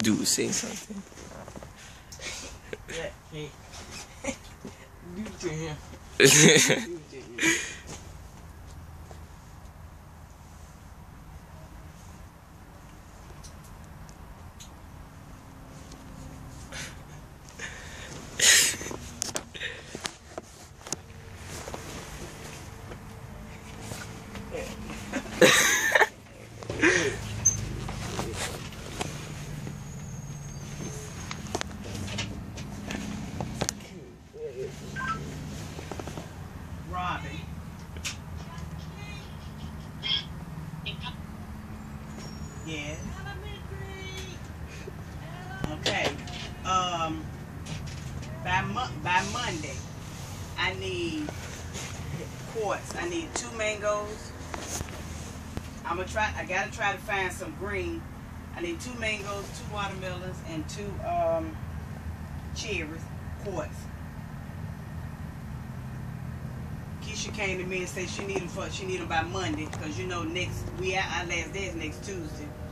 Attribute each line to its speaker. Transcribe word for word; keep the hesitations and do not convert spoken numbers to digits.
Speaker 1: Do say something.
Speaker 2: Yeah, hey. Do to him. Do to him. Robin. Yes. Okay. Um. By mo by Monday, I need quarts. I need two mangoes. I'm gonna try. I gotta try to find some green. I need two mangoes, two watermelons, and two um cherries. Quarts. Keisha came to me and said she need them for she need them by Monday because you know next we our last day is next Tuesday.